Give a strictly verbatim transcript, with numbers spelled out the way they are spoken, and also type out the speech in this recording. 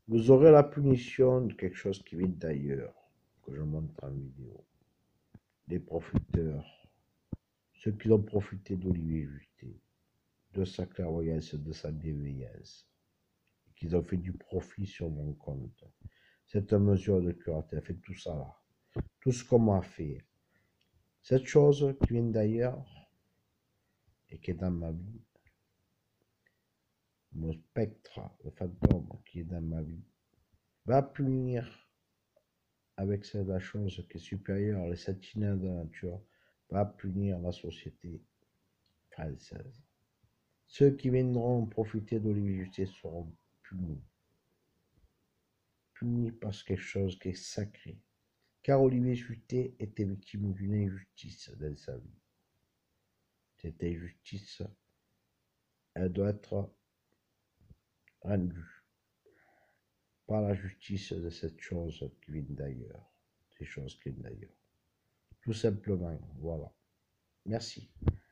Vous aurez la punition de quelque chose qui vient d'ailleurs, que je montre en vidéo. Des profiteurs, ceux qui ont profité d'Olivier Juté, de sa clairvoyance, de sa bienveillance, qu'ils ont fait du profit sur mon compte. Cette mesure de cureté, fait tout ça là. Tout ce qu'on m'a fait. Cette chose qui vient d'ailleurs et qui est dans ma vie, mon spectre, le fantôme qui est dans ma vie, va punir avec cette la chose qui est supérieure, les sentinelles de la nature, va punir la société française. Ceux qui viendront profiter d'Olivier Justice seront punis. Punis par quelque chose qui est sacré. Car Olivier Juté était victime d'une injustice dans sa vie. Cette injustice, elle doit être rendue par la justice de cette chose qui vient d'ailleurs. Ces choses qui viennent d'ailleurs. Tout simplement, voilà. Merci.